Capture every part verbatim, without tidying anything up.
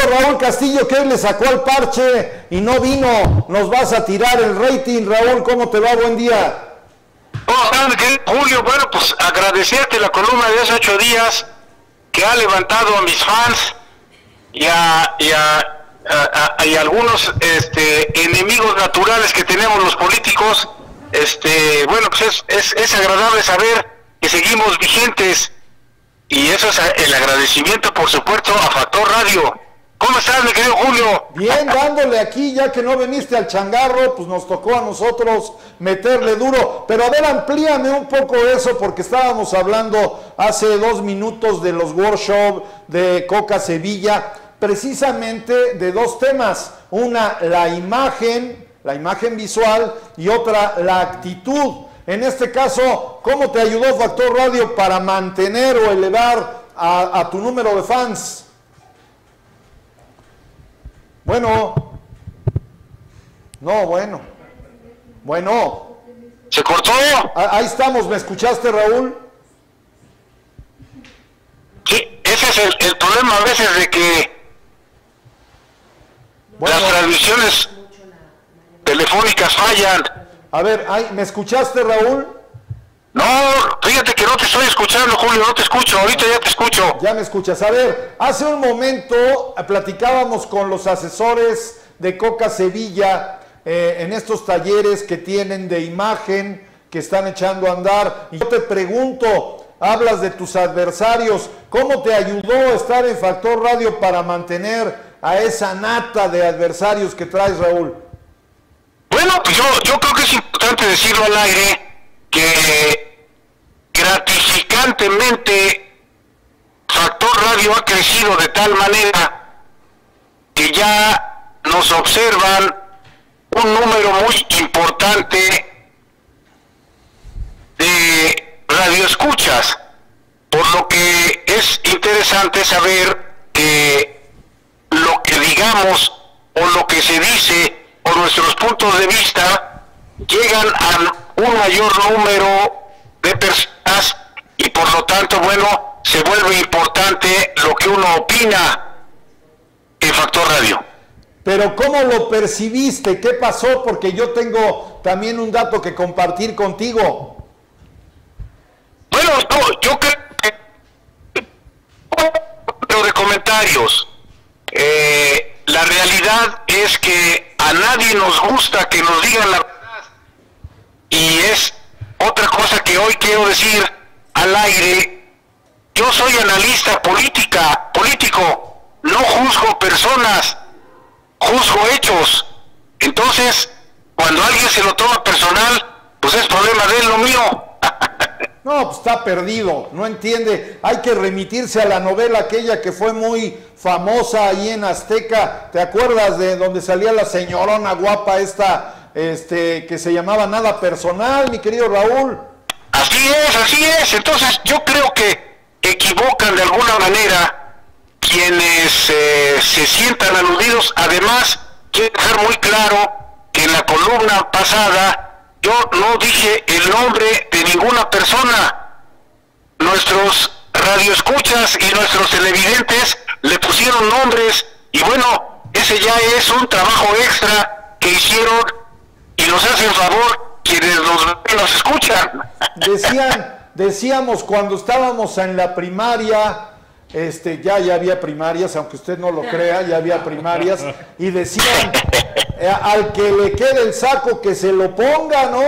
Raúl Castillo, que hoy le sacó el parche y no vino, nos vas a tirar el rating. Raúl, ¿cómo te va? Buen día. Oh, Julio, bueno, pues agradecerte la columna de hace ocho días que ha levantado a mis fans y a, y a, a, a y a algunos este, enemigos naturales que tenemos los políticos. Este, bueno, pues es, es, es agradable saber que seguimos vigentes, y eso es el agradecimiento, por supuesto, a Factor Radio. ¿Cómo estás, mi querido Julio? Bien, dándole aquí, ya que no viniste al changarro, pues nos tocó a nosotros meterle duro. Pero a ver, amplíame un poco eso, porque estábamos hablando hace dos minutos de los workshops de Coca Sevilla, precisamente de dos temas. Una, la imagen, la imagen visual, y otra, la actitud. En este caso, ¿cómo te ayudó Factor Radio para mantener o elevar a, a tu número de fans? Bueno, no, bueno, bueno. ¿Se cortó? Ahí estamos, ¿me escuchaste, Raúl? Sí, ese es el, el problema a veces de que bueno, las transmisiones telefónicas fallan. A ver, ay, ¿me escuchaste, Raúl? No, fíjate que no te estoy escuchando, Julio, no te escucho, ahorita ya te escucho. Ya me escuchas. A ver, hace un momento platicábamos con los asesores de Coca Sevilla eh, en estos talleres que tienen de imagen, que están echando a andar. Y yo te pregunto, hablas de tus adversarios, ¿cómo te ayudó estar en Factor Radio para mantener a esa nata de adversarios que traes, Raúl? Bueno, pues yo, yo creo que es importante decirlo al aire, que gratificantemente Factor Radio ha crecido de tal manera que ya nos observan un número muy importante de radioescuchas, por lo que es interesante saber que lo que digamos o lo que se dice o nuestros puntos de vista llegan a un mayor número de personas, y por lo tanto, bueno, se vuelve importante lo que uno opina en Factor Radio. Pero ¿cómo lo percibiste? ¿Qué pasó? Porque yo tengo también un dato que compartir contigo. Bueno, yo, yo creo que de comentarios, eh, la realidad es que a nadie nos gusta que nos digan la verdad, y es otra cosa que hoy quiero decir al aire. Yo soy analista política, político, no juzgo personas, juzgo hechos. Entonces, cuando alguien se lo toma personal, pues es problema de él, lo mío. No, pues está perdido, no entiende. Hay que remitirse a la novela aquella que fue muy famosa ahí en Azteca. ¿Te acuerdas de donde salía la señorona guapa esta, este, que se llamaba Nada Personal, mi querido Raúl? Así es, así es. Entonces yo creo que equivocan de alguna manera quienes eh, se sientan aludidos. Además, quiero dejar muy claro que en la columna pasada yo no dije el nombre de ninguna persona. Nuestros radioescuchas y nuestros televidentes le pusieron nombres, y bueno, ese ya es un trabajo extra que hicieron y nos hacen favor quienes nos, nos escuchan. Decían, decíamos cuando estábamos en la primaria, este, ya, ya había primarias, aunque usted no lo crea, ya había primarias, y decían, eh, al que le quede el saco que se lo ponga, ¿no?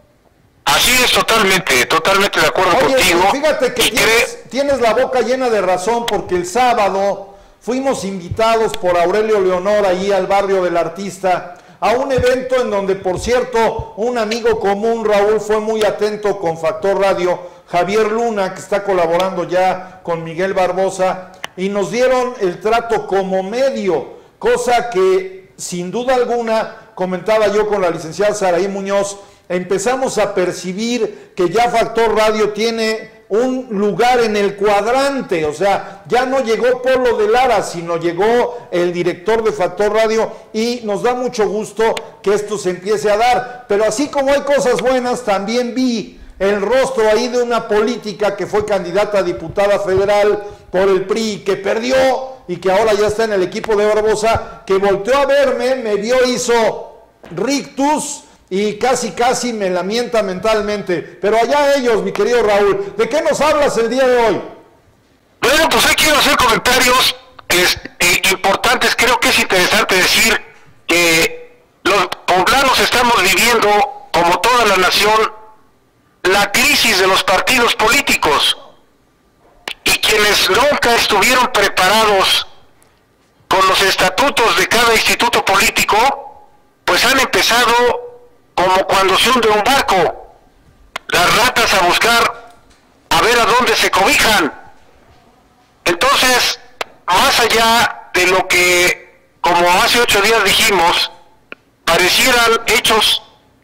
Así es, totalmente, totalmente de acuerdo Oye, contigo. Fíjate que tienes, tienes la boca llena de razón, porque el sábado fuimos invitados por Aurelio Leonor ahí al barrio del Artista, a un evento en donde, por cierto, un amigo común, Raúl, fue muy atento con Factor Radio, Javier Luna, que está colaborando ya con Miguel Barbosa, y nos dieron el trato como medio, cosa que sin duda alguna, comentaba yo con la licenciada Saraí Muñoz, empezamos a percibir que ya Factor Radio tiene un lugar en el cuadrante. O sea, ya no llegó Polo de Lara, sino llegó el director de Factor Radio, y nos da mucho gusto que esto se empiece a dar. Pero así como hay cosas buenas, también vi el rostro ahí de una política que fue candidata a diputada federal por el P R I, que perdió, y que ahora ya está en el equipo de Barbosa, que volteó a verme, me vio, hizo rictus y casi casi me lamenta mentalmente. Pero allá ellos, mi querido Raúl, ¿de qué nos hablas el día de hoy? Bueno, pues ahí quiero hacer comentarios es, eh, importantes. Creo que es interesante decir que los poblanos estamos viviendo, como toda la nación, la crisis de los partidos políticos, y quienes nunca estuvieron preparados con los estatutos de cada instituto político, pues han empezado como cuando se hunde un barco, las ratas a buscar a ver a dónde se cobijan. Entonces, más allá de lo que, como hace ocho días dijimos, parecieran hechos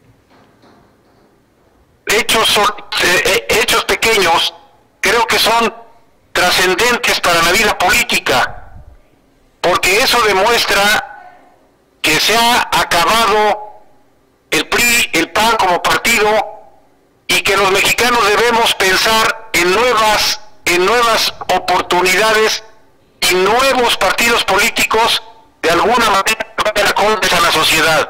hechos eh, hechos pequeños, creo que son trascendentes para la vida política, porque eso demuestra que se ha acabado el P R I, el P A N como partido, y que los mexicanos debemos pensar en nuevas en nuevas oportunidades y nuevos partidos políticos de alguna manera a la sociedad.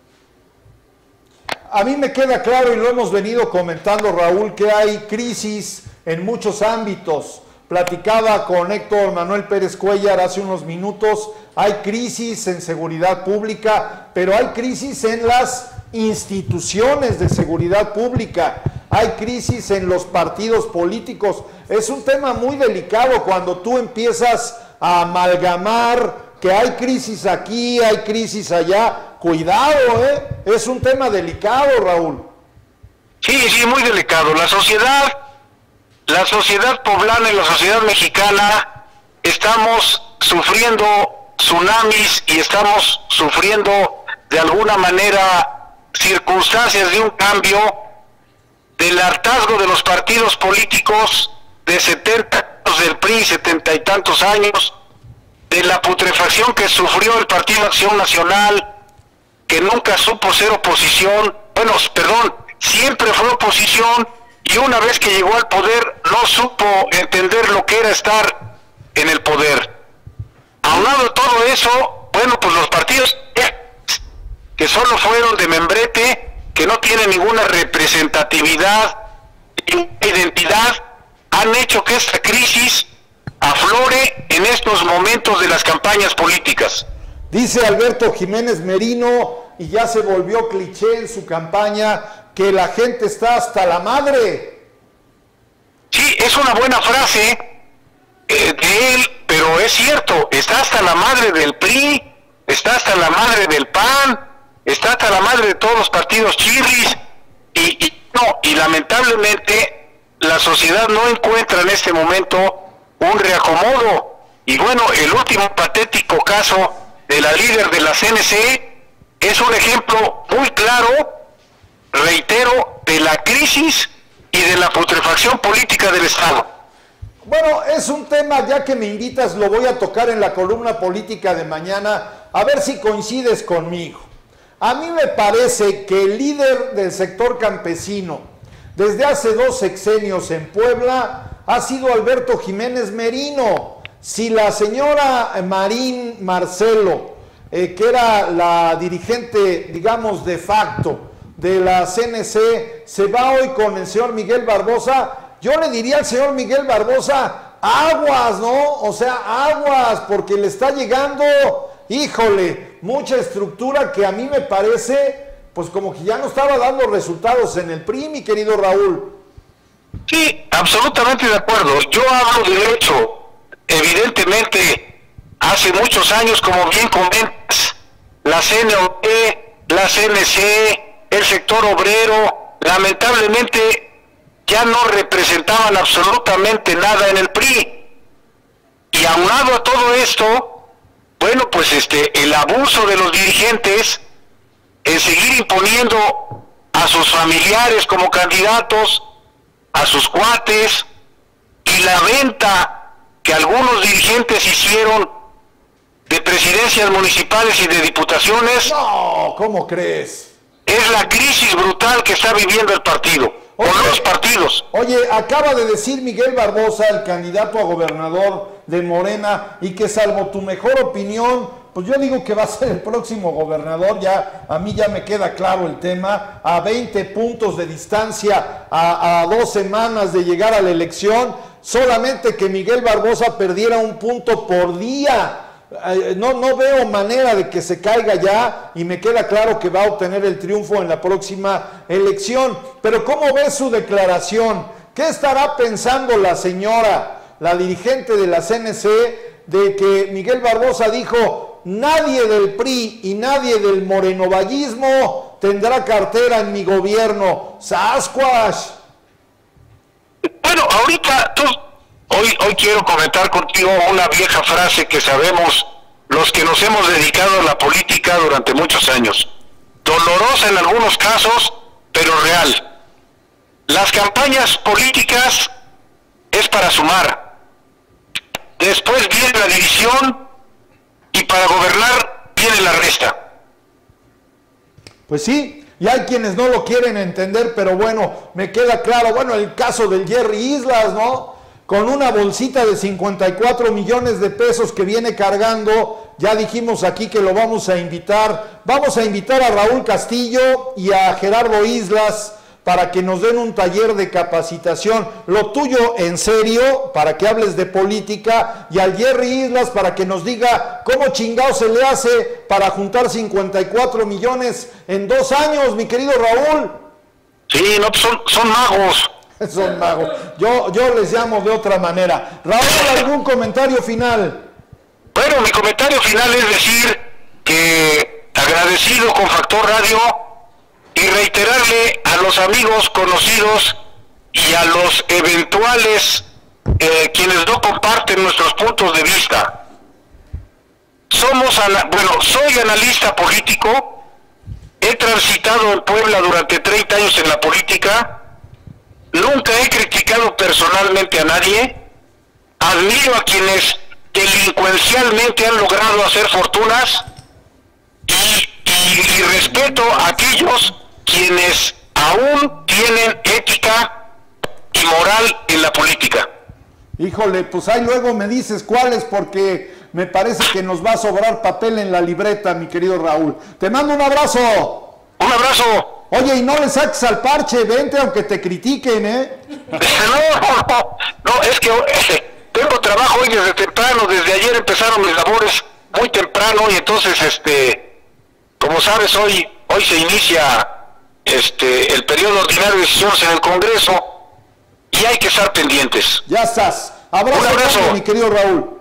A mí me queda claro, y lo hemos venido comentando, Raúl, que hay crisis en muchos ámbitos. Platicaba con Héctor Manuel Pérez Cuellar hace unos minutos, hay crisis en seguridad pública, pero hay crisis en las instituciones de seguridad pública, hay crisis en los partidos políticos. Es un tema muy delicado cuando tú empiezas a amalgamar que hay crisis aquí, hay crisis allá. Cuidado, ¿eh? Es un tema delicado, Raúl. Sí, sí, muy delicado. La sociedad, la sociedad poblana y la sociedad mexicana estamos sufriendo tsunamis y estamos sufriendo de alguna manera circunstancias de un cambio, del hartazgo de los partidos políticos de setenta años del P R I, setenta y tantos años, de la putrefacción que sufrió el Partido Acción Nacional, que nunca supo ser oposición, bueno, perdón, siempre fue oposición, y una vez que llegó al poder no supo entender lo que era estar en el poder. Aunado a todo eso, bueno, pues los partidos que solo fueron de membrete, que no tienen ninguna representatividad, identidad, han hecho que esta crisis aflore en estos momentos de las campañas políticas. Dice Alberto Jiménez Merino, y ya se volvió cliché en su campaña, que la gente está hasta la madre. Sí, es una buena frase eh, de él, pero es cierto, está hasta la madre del P R I, está hasta la madre del P A N, está hasta la madre de todos los partidos chirris, y, y, no, y lamentablemente la sociedad no encuentra en este momento un reacomodo. Y bueno, el último patético caso de la líder de la C N C es un ejemplo muy claro, reitero, de la crisis y de la putrefacción política del Estado. Bueno, es un tema, ya que me invitas, lo voy a tocar en la columna política de mañana, a ver si coincides conmigo. A mí me parece que el líder del sector campesino, desde hace dos sexenios en Puebla, ha sido Alberto Jiménez Merino. Si la señora Marín Marcelo, eh, que era la dirigente, digamos, de facto de la C N C, se va hoy con el señor Miguel Barbosa, yo le diría al señor Miguel Barbosa, aguas, ¿no? O sea, aguas, porque le está llegando, híjole, mucha estructura que a mí me parece, pues como que ya no estaba dando resultados en el P R I, mi querido Raúl. Sí, absolutamente de acuerdo. Yo hablo de hecho. Evidentemente, hace muchos años, como bien comentas, la C N O E, la C N C, el sector obrero, lamentablemente ya no representaban absolutamente nada en el P R I. Y aunado a todo esto, bueno, pues este, el abuso de los dirigentes en seguir imponiendo a sus familiares como candidatos, a sus cuates, y la venta que algunos dirigentes hicieron de presidencias municipales y de diputaciones. No, ¿cómo crees? Es la crisis brutal que está viviendo el partido, o los partidos. Oye, acaba de decir Miguel Barbosa, el candidato a gobernador de Morena y que salvo tu mejor opinión, pues yo digo que va a ser el próximo gobernador. Ya a mí ya me queda claro el tema, a veinte puntos de distancia, a, a dos semanas de llegar a la elección, solamente que Miguel Barbosa perdiera un punto por día. No, no veo manera de que se caiga ya, y me queda claro que va a obtener el triunfo en la próxima elección. Pero ¿cómo ves su declaración? ¿Qué estará pensando la señora, la dirigente de la C N C, de que Miguel Barbosa dijo: nadie del P R I y nadie del morenovallismo tendrá cartera en mi gobierno? ¡Sasquatch! Bueno, ahorita tú... Hoy, hoy quiero comentar contigo una vieja frase que sabemos los que nos hemos dedicado a la política durante muchos años. Dolorosa en algunos casos, pero real. Las campañas políticas es para sumar. Después viene la división y para gobernar viene la resta. Pues sí, y hay quienes no lo quieren entender, pero bueno, me queda claro. Bueno, el caso del Jerry Islas, ¿no? Con una bolsita de cincuenta y cuatro millones de pesos que viene cargando. Ya dijimos aquí que lo vamos a invitar. Vamos a invitar a Raúl Castillo y a Gerardo Islas para que nos den un taller de capacitación. Lo tuyo en serio, para que hables de política, y al Jerry Islas para que nos diga cómo chingado se le hace para juntar cincuenta y cuatro millones en dos años, mi querido Raúl. Sí, no, son, son magos. Son magos. Yo, yo les llamo de otra manera. Raúl, ¿algún comentario final? Bueno, mi comentario final es decir que agradecido con Factor Radio y reiterarle a los amigos, conocidos y a los eventuales eh, quienes no comparten nuestros puntos de vista. Somos, bueno, soy analista político, he transitado en Puebla durante treinta años en la política. Nunca he criticado personalmente a nadie, admiro a quienes delincuencialmente han logrado hacer fortunas y, y, y respeto a aquellos quienes aún tienen ética y moral en la política. Híjole, pues ahí luego me dices cuáles, porque me parece que nos va a sobrar papel en la libreta, mi querido Raúl. Te mando un abrazo. Un abrazo. Oye, y no le saques al parche, vente aunque te critiquen, ¿eh? No, no, no, es que eh, tengo trabajo hoy desde temprano, desde ayer empezaron mis labores muy temprano, y entonces, este, como sabes, hoy hoy se inicia este el periodo ordinario de sesiones en el Congreso, y hay que estar pendientes. Ya estás. Abrazo, Un abrazo, mi querido Raúl.